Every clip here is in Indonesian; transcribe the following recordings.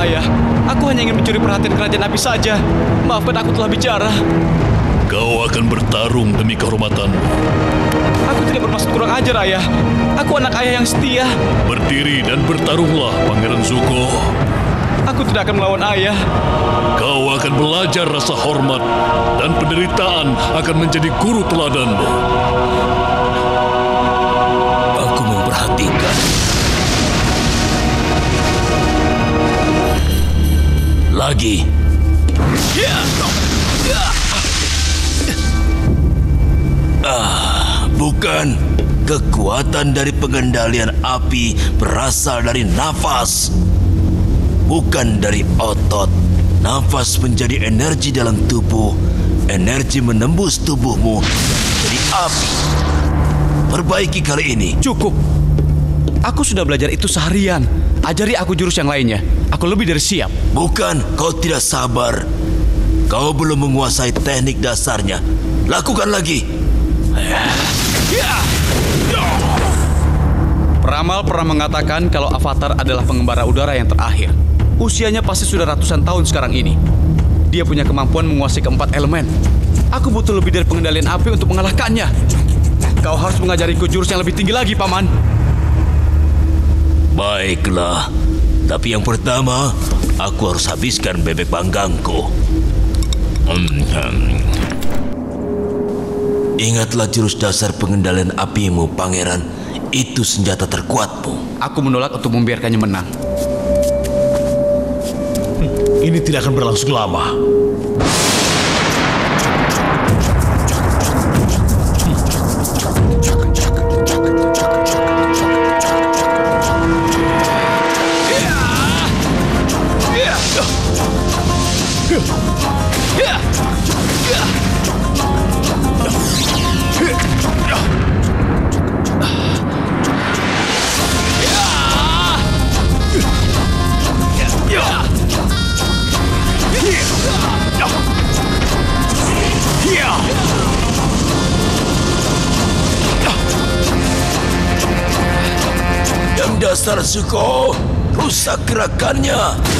Ayah. Aku hanya ingin mencuri perhatian kerajaan api saja. Maafkan aku telah bicara. Kau akan bertarung demi kehormatanmu. Aku tidak bermaksud kurang ajar, Ayah. Aku anak ayah yang setia. Berdiri dan bertarunglah, Pangeran Zuko. Aku tidak akan melawan ayah. Kau akan belajar rasa hormat dan penderitaan akan menjadi guru teladanmu. Aku memperhatikan. Lagi. Bukan. Kekuatan dari pengendalian api berasal dari nafas, bukan dari otot. Nafas menjadi energi dalam tubuh. Energi menembus tubuhmu menjadi api. Perbaiki kali ini. Cukup. Aku sudah belajar itu seharian. Ajari aku jurus yang lainnya. Aku lebih dari siap. Bukan, kau tidak sabar. Kau belum menguasai teknik dasarnya. Lakukan lagi. Peramal pernah mengatakan kalau Avatar adalah pengembara udara yang terakhir. Usianya pasti sudah ratusan tahun sekarang ini. Dia punya kemampuan menguasai keempat elemen. Aku butuh lebih dari pengendalian api untuk mengalahkannya. Kau harus mengajariku jurus yang lebih tinggi lagi, Paman. Baiklah. Tapi yang pertama, aku harus habiskan bebek panggangku. Ingatlah jurus dasar pengendalian apimu, Pangeran. Itu senjata terkuatmu. Aku menolak untuk membiarkannya menang. Ini tidak akan berlangsung lama. Yang dasar Zuko, rusak gerakannya.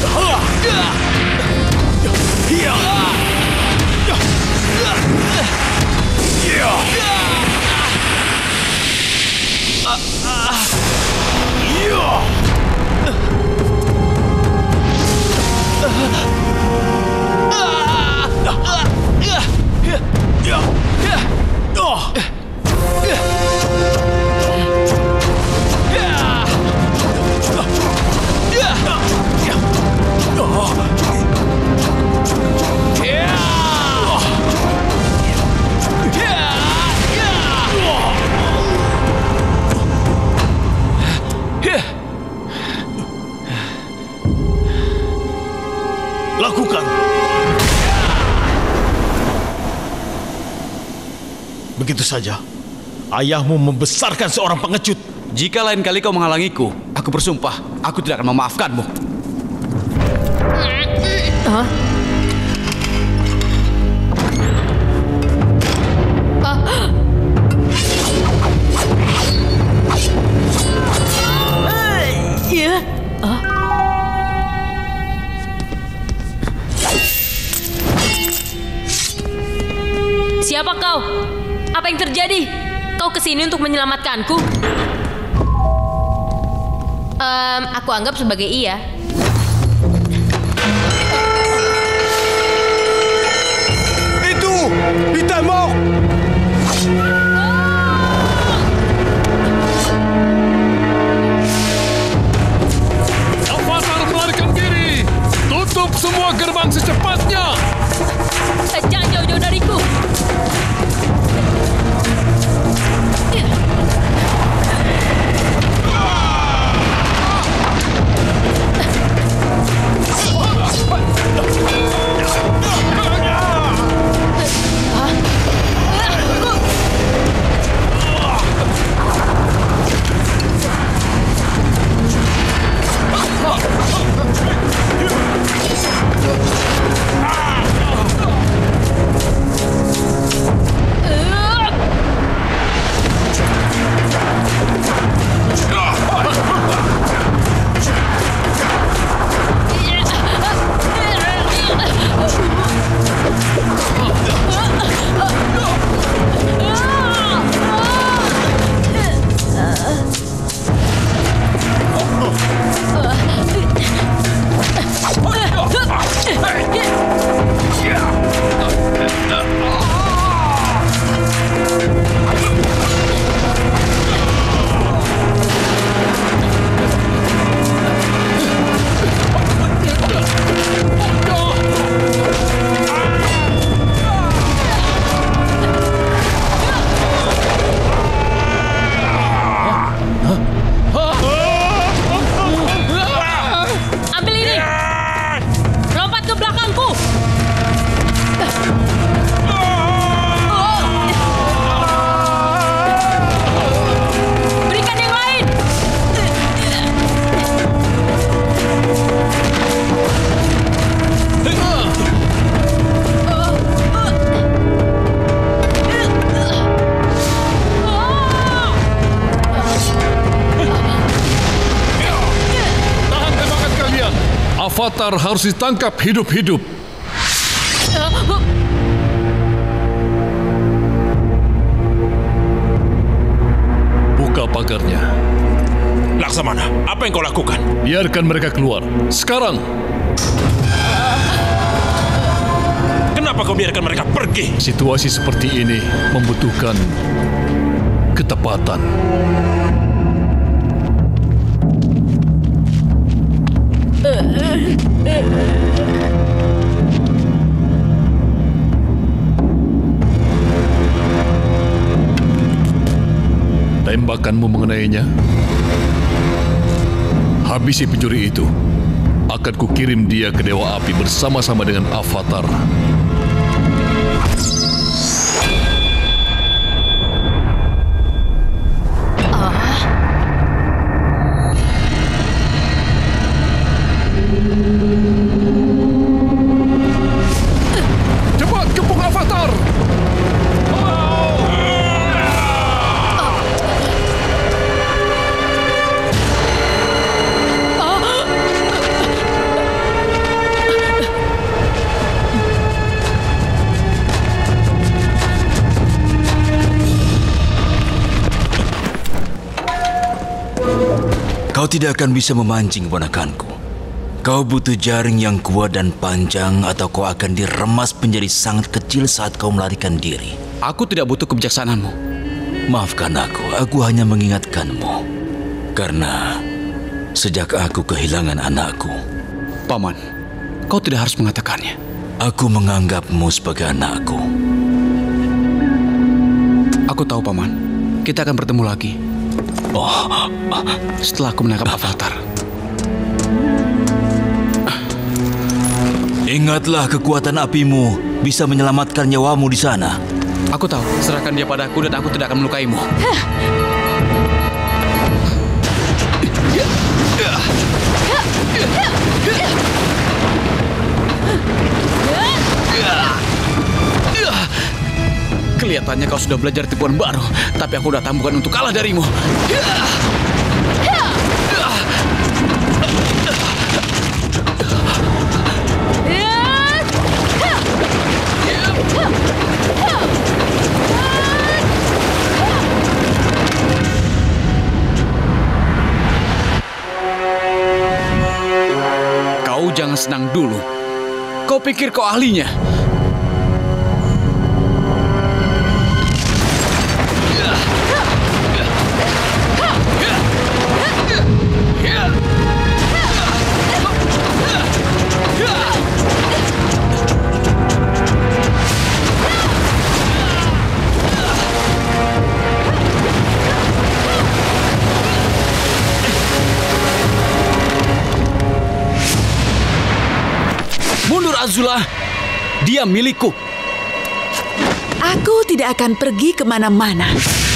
Lakukan. Begitu saja, ayahmu membesarkan seorang pengecut. Jika lain kali kau menghalangiku, aku bersumpah, aku tidak akan memaafkanmu. Siapa kau? Apa yang terjadi? Kau kesini untuk menyelamatkanku? Aku anggap sebagai iya. Itu Pitamok. Avatar melarikan diri. Tutup semua gerbang secepatnya. Jangan jauh-jauh dariku. Avatar harus ditangkap hidup-hidup. Buka pagarnya. Laksamana, apa yang kau lakukan? Biarkan mereka keluar. Sekarang. Kenapa kau biarkan mereka pergi? Situasi seperti ini membutuhkan ketepatan. Tembakanmu mengenainya. Habisi pencuri itu. Akan kukirim dia ke Dewa Api bersama-sama dengan Avatar. Cepat kepung Avatar! Kau tidak akan bisa memancing ponakanku. Kau butuh jaring yang kuat dan panjang atau kau akan diremas menjadi sangat kecil saat kau melarikan diri. Aku tidak butuh kebijaksanaanmu. Maafkan aku hanya mengingatkanmu. Karena sejak aku kehilangan anakku, Paman, kau tidak harus mengatakannya. aku menganggapmu sebagai anakku. Aku tahu, Paman. Kita akan bertemu lagi. Oh, Setelah aku menangkap Avatar. ingatlah kekuatan apimu bisa menyelamatkan nyawamu di sana. Aku tahu, serahkan dia padaku dan aku tidak akan melukaimu. Kelihatannya kau sudah belajar tipuan baru, tapi aku datang bukan untuk kalah darimu. Kau jangan senang dulu. Kau pikir kau ahlinya? Mundur, Azula. Dia milikku. Aku tidak akan pergi kemana-mana.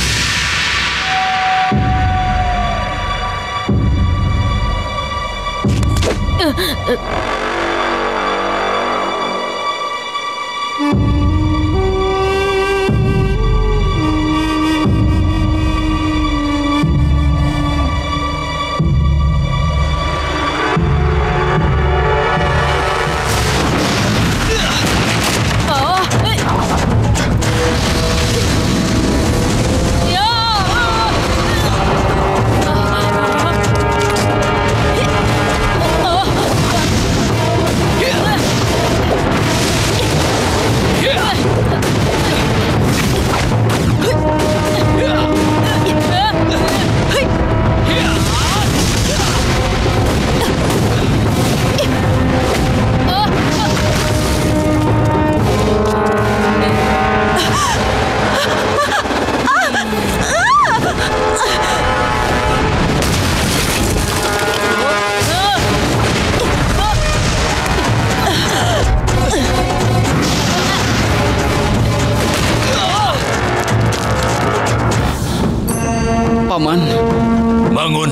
Paman. Bangun.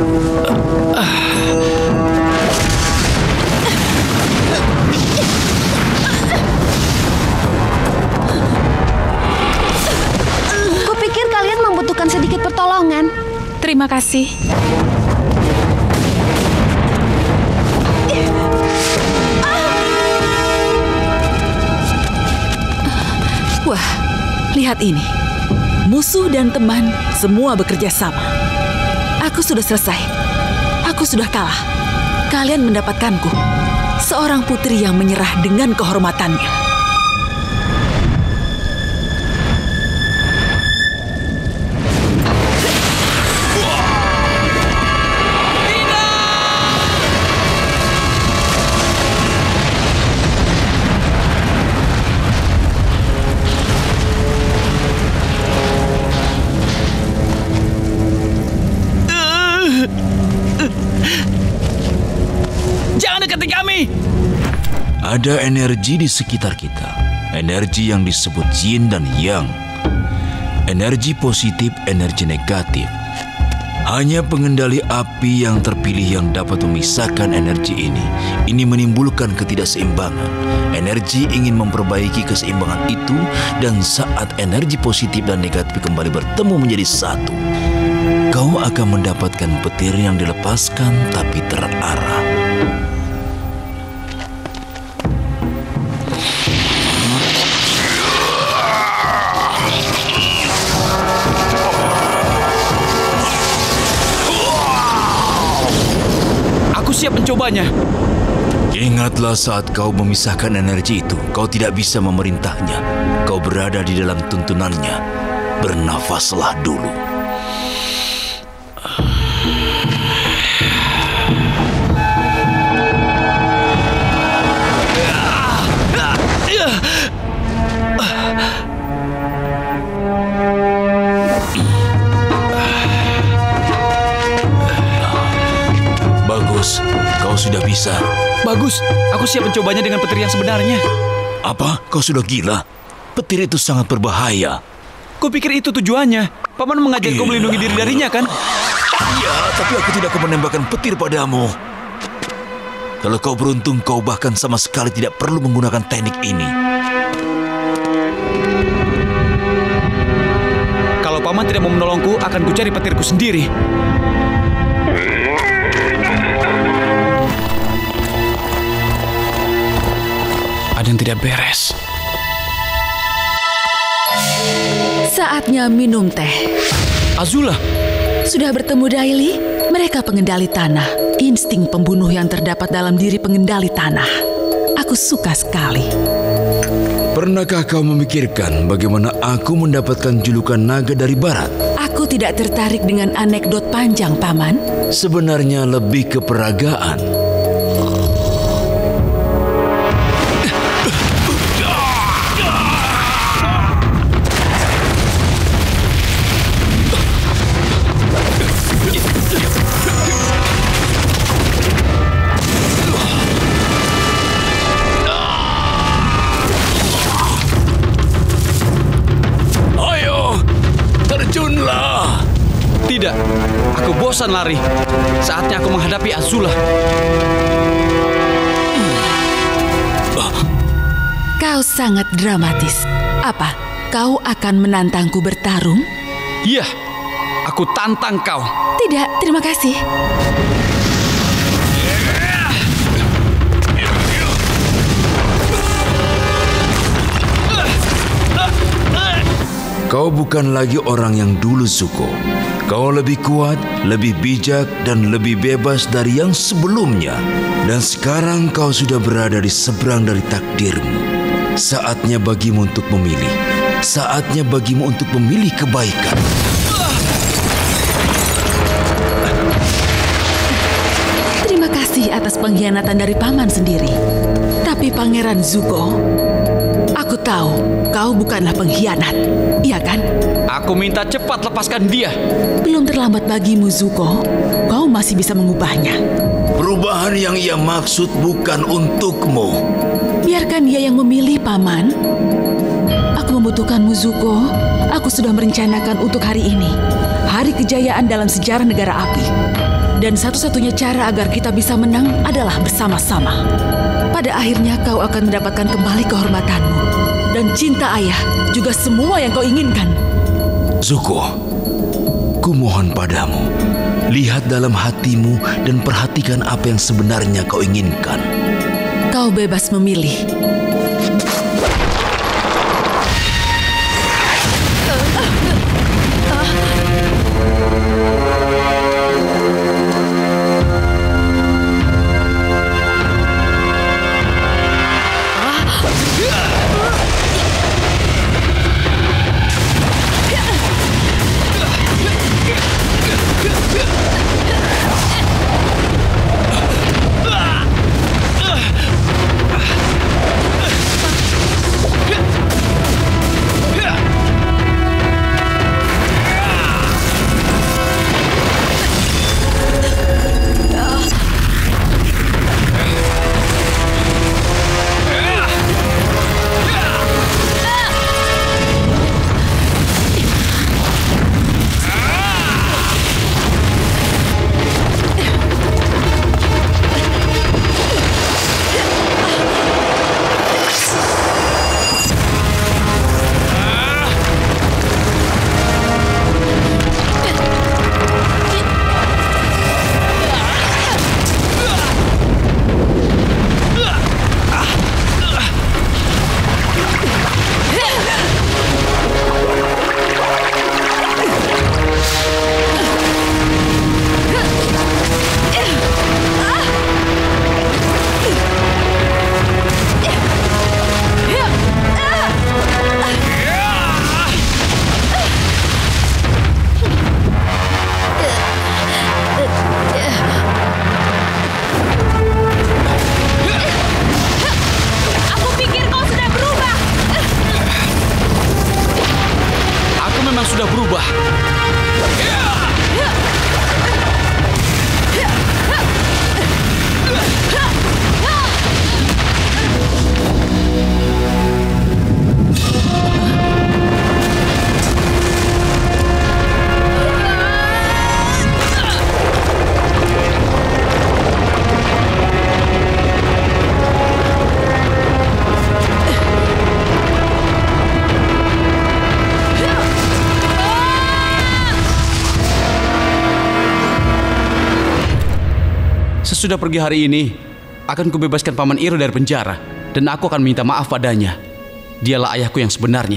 Kupikir kalian membutuhkan sedikit pertolongan. Terima kasih. Lihat ini. Musuh dan teman semua bekerja sama. Aku sudah selesai. Aku sudah kalah. Kalian mendapatkanku. Seorang putri yang menyerah dengan kehormatannya. Ada energi di sekitar kita. Energi yang disebut yin dan yang. Energi positif, energi negatif. Hanya pengendali api yang terpilih yang dapat memisahkan energi ini. Ini menimbulkan ketidakseimbangan. Energi ingin memperbaiki keseimbangan itu, dan saat energi positif dan negatif kembali bertemu menjadi satu, kau akan mendapatkan petir yang dilepaskan tapi terarah. Siap mencobanya. Ingatlah saat kau memisahkan energi itu, kau tidak bisa memerintahnya. Kau berada di dalam tuntunannya. Bernafaslah dulu. Kau sudah bisa. Bagus, aku siap mencobanya dengan petir yang sebenarnya. Apa? Kau sudah gila? Petir itu sangat berbahaya. Kupikir itu tujuannya. Paman mengajarku melindungi diri darinya, kan? Iya, tapi aku tidak akan menembakkan petir padamu. Kalau kau beruntung, kau bahkan sama sekali tidak perlu menggunakan teknik ini. Kalau paman tidak mau menolongku, akan kucari petirku sendiri. Ada yang tidak beres. Saatnya minum teh. Azula. Sudah bertemu Daily? Mereka pengendali tanah. Insting pembunuh yang terdapat dalam diri pengendali tanah. Aku suka sekali. Pernahkah kau memikirkan bagaimana aku mendapatkan julukan naga dari barat? Aku tidak tertarik dengan anekdot panjang, Paman. Sebenarnya lebih ke peragaan. Tidak, aku bosan lari. Saatnya aku menghadapi Azula. Kau sangat dramatis. Apa? Kau akan menantangku bertarung? Iya, aku tantang kau. Tidak, terima kasih. Kau bukan lagi orang yang dulu, Zuko. Kau lebih kuat, lebih bijak, dan lebih bebas dari yang sebelumnya. Dan sekarang kau sudah berada di seberang dari takdirmu. Saatnya bagimu untuk memilih. Saatnya bagimu untuk memilih kebaikan. Terima kasih atas pengkhianatan dari paman sendiri. Tapi Pangeran Zuko, aku tahu kau bukanlah pengkhianat, iya kan? Aku minta cepat lepaskan dia. Belum terlambat bagimu, Zuko. Kau masih bisa mengubahnya. Perubahan yang ia maksud bukan untukmu. Biarkan dia yang memilih, Paman. Aku membutuhkanmu, Zuko. Aku sudah merencanakan untuk hari ini. Hari kejayaan dalam sejarah negara api. Dan satu-satunya cara agar kita bisa menang adalah bersama-sama. Pada akhirnya kau akan mendapatkan kembali kehormatanmu. Dan cinta ayah, juga semua yang kau inginkan. Zuko, kumohon padamu, lihat dalam hatimu dan perhatikan apa yang sebenarnya kau inginkan. Kau bebas memilih. sudah pergi hari ini, akan kubebaskan Paman Iro dari penjara. Dan aku akan minta maaf padanya. Dialah ayahku yang sebenarnya.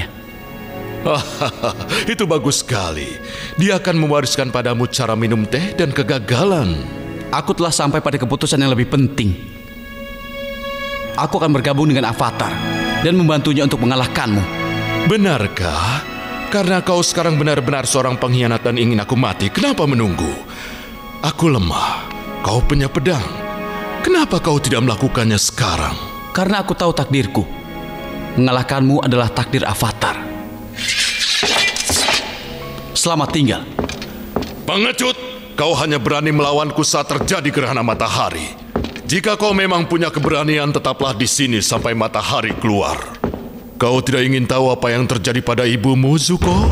Itu bagus sekali. Dia akan mewariskan padamu cara minum teh dan kegagalan. Aku telah sampai pada keputusan yang lebih penting. Aku akan bergabung dengan Avatar dan membantunya untuk mengalahkanmu. Benarkah? Karena kau sekarang benar-benar seorang pengkhianat dan ingin aku mati, kenapa menunggu? Aku lemah, kau punya pedang. Kenapa kau tidak melakukannya sekarang? Karena aku tahu takdirku. Mengalahkanmu adalah takdir Avatar. Selamat tinggal. Pengecut, kau hanya berani melawanku saat terjadi gerhana matahari. Jika kau memang punya keberanian, tetaplah di sini sampai matahari keluar. Kau tidak ingin tahu apa yang terjadi pada ibumu, Zuko?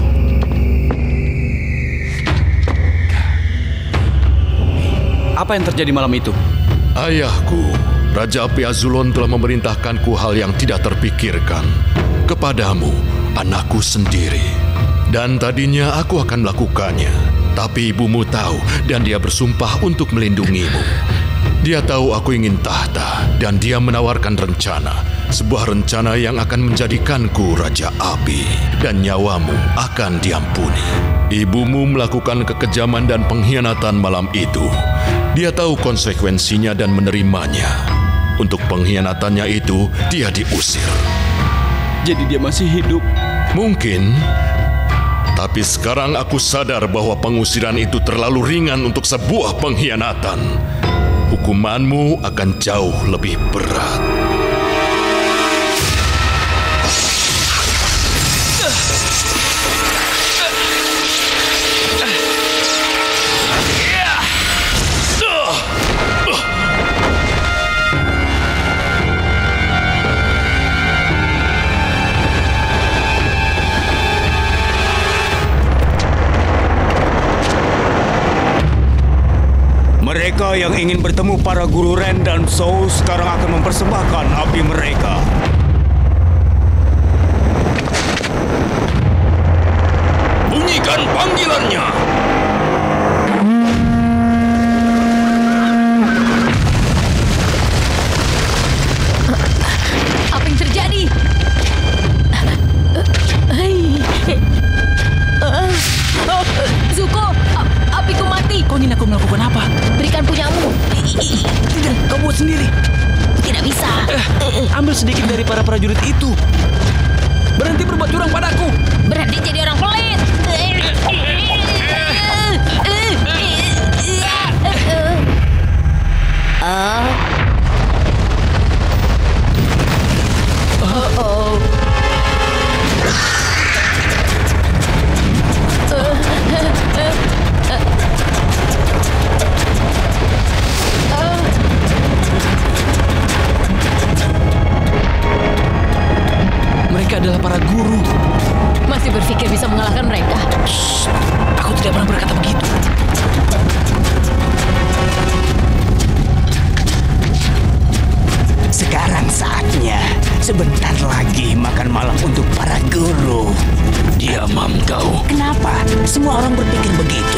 Apa yang terjadi malam itu? Ayahku, Raja Api Azulon telah memerintahkanku hal yang tidak terpikirkan. Kepadamu, anakku sendiri. Dan tadinya aku akan melakukannya. Tapi ibumu tahu dan dia bersumpah untuk melindungimu. Dia tahu aku ingin tahta dan dia menawarkan rencana. Sebuah rencana yang akan menjadikanku Raja Api. Dan nyawamu akan diampuni. Ibumu melakukan kekejaman dan pengkhianatan malam itu. Dia tahu konsekuensinya dan menerimanya. Untuk pengkhianatannya itu, dia diusir. Jadi dia masih hidup? Mungkin. Tapi sekarang aku sadar bahwa pengusiran itu terlalu ringan untuk sebuah pengkhianatan. Hukumanmu akan jauh lebih berat. Mereka yang ingin bertemu para guru Ren dan Zhou sekarang akan mempersembahkan api mereka. Bunyikan panggilannya. Apa yang terjadi? Zuko, apiku mati. Kau ingin aku melakukan apa? Berikan punyamu. Tidak, kau buat sendiri. Tidak bisa. Ambil sedikit dari para prajurit itu. Berhenti berbuat curang padaku. Berhenti jadi orang pelit. Mereka adalah para guru. Masih berpikir bisa mengalahkan mereka? Shh, aku tidak pernah berkata begitu. Sekarang saatnya. Sebentar lagi makan malam untuk para guru. Diamam kau. Kenapa? Semua orang berpikir begitu.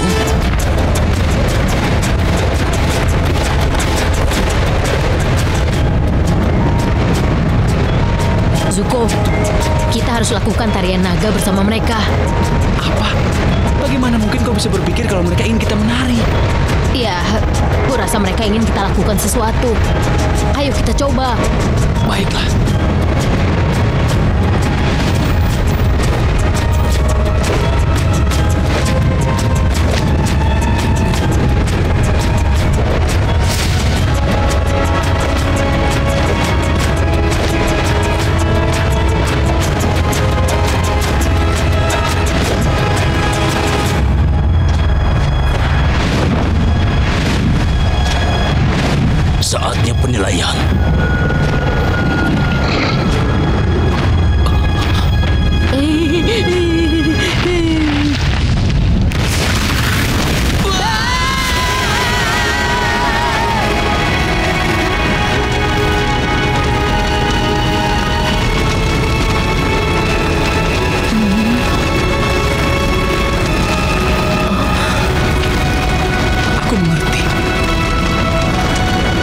Zuko, kita harus lakukan tarian naga bersama mereka. Apa? Bagaimana mungkin kau bisa berpikir kalau mereka ingin kita menari? Ya, kurasa mereka ingin kita lakukan sesuatu. Ayo kita coba. Baiklah. Saatnya penilaian. Aku mengerti.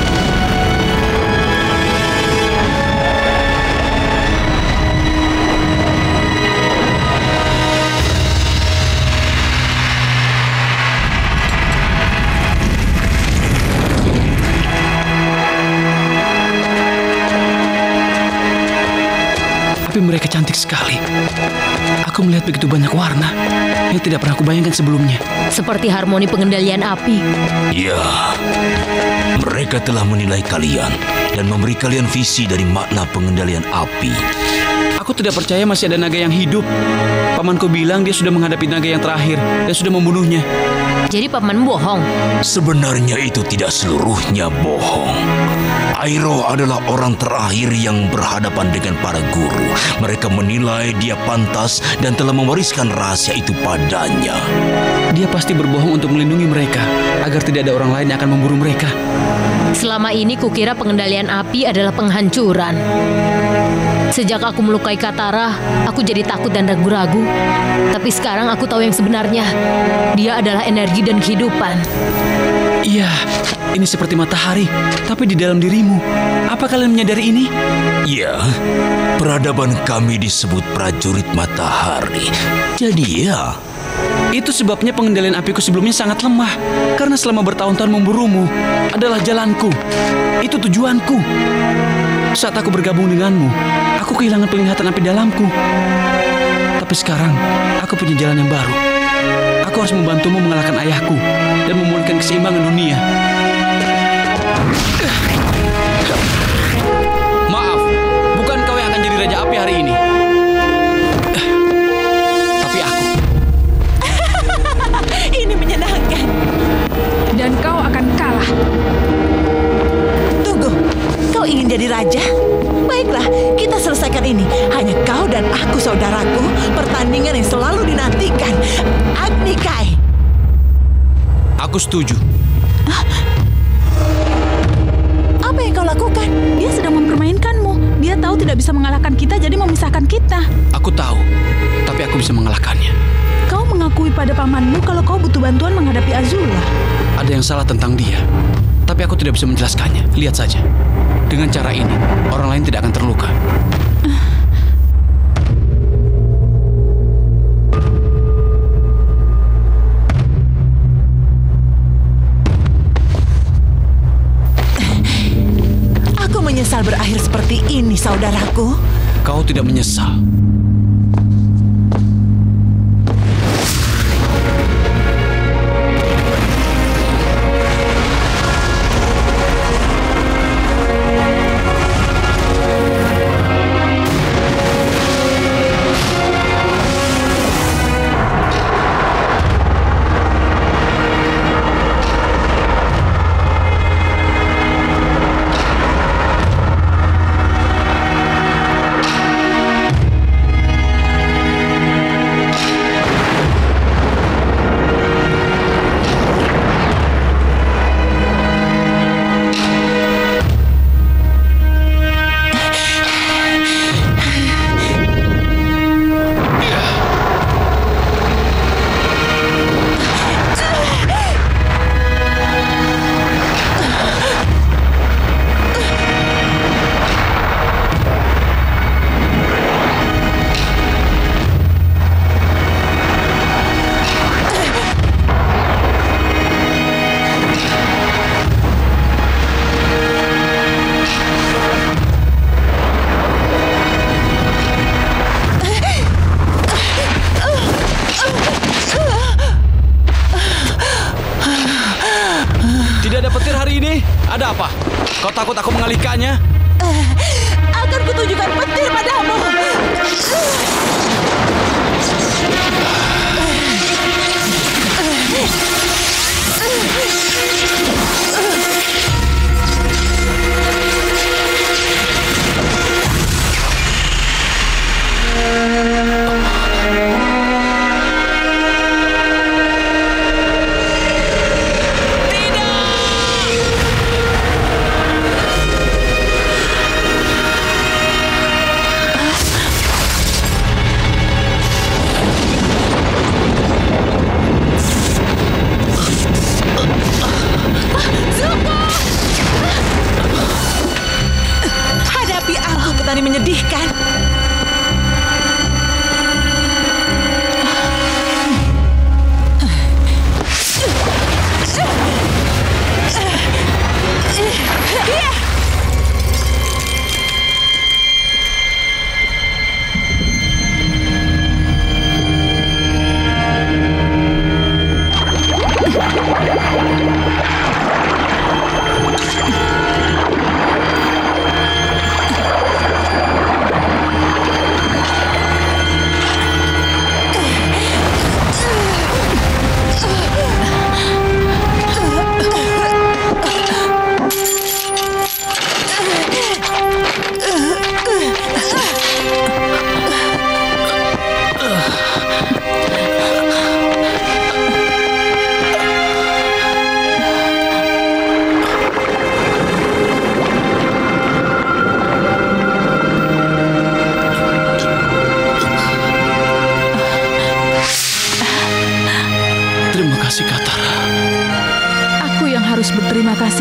Api mereka cantik sekali. Aku melihat begitu banyak warna yang tidak pernah aku bayangkan sebelumnya. Seperti harmoni pengendalian api. Ya, mereka telah menilai kalian dan memberi kalian visi dari makna pengendalian api. Aku tidak percaya masih ada naga yang hidup. Pamanku bilang dia sudah menghadapi naga yang terakhir dan sudah membunuhnya. Jadi paman bohong? Sebenarnya itu tidak seluruhnya bohong. Airo adalah orang terakhir yang berhadapan dengan para guru. Mereka menilai dia pantas dan telah mewariskan rahasia itu padanya. Dia pasti berbohong untuk melindungi mereka, agar tidak ada orang lain yang akan memburu mereka. Selama ini kukira pengendalian api adalah penghancuran. Sejak aku melukai Katara, aku jadi takut dan ragu-ragu. Tapi sekarang aku tahu yang sebenarnya. Dia adalah energi dan kehidupan. Iya, ini seperti matahari, tapi di dalam dirimu. Apa kalian menyadari ini? Ya, peradaban kami disebut prajurit matahari. Jadi ya, itu sebabnya pengendalian apiku sebelumnya sangat lemah. Karena selama bertahun-tahun memburumu adalah jalanku. Itu tujuanku. Saat aku bergabung denganmu, aku kehilangan penglihatan api dalamku. Tapi sekarang, aku punya jalan yang baru. Aku harus membantumu mengalahkan ayahku dan memulihkan keseimbangan dunia. Maaf, bukan kau yang akan jadi Raja Api hari ini. Tapi aku. Ini menyenangkan. Dan kau akan kalah. Tunggu, kau ingin jadi raja? Baiklah, kita selesaikan ini. Hanya kau dan aku, saudaraku. Pertandingan yang selalu dinantikan. Agni Kai. Aku setuju. Apa yang kau lakukan? Dia sedang mempermainkanmu. Dia tahu tidak bisa mengalahkan kita, jadi memisahkan kita. Aku tahu, tapi aku bisa mengalahkannya. Kau mengakui pada pamanmu kalau kau butuh bantuan menghadapi Azula. Ada yang salah tentang dia, tapi aku tidak bisa menjelaskannya. Lihat saja. Dengan cara ini, orang lain tidak akan terluka. Aku menyesal berakhir seperti ini, saudaraku. Kau tidak menyesal. Ada apa? Kau takut aku mengalihkannya? Akan kutunjukkan petir padamu. Menyedihkan.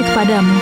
kasih kepadamu.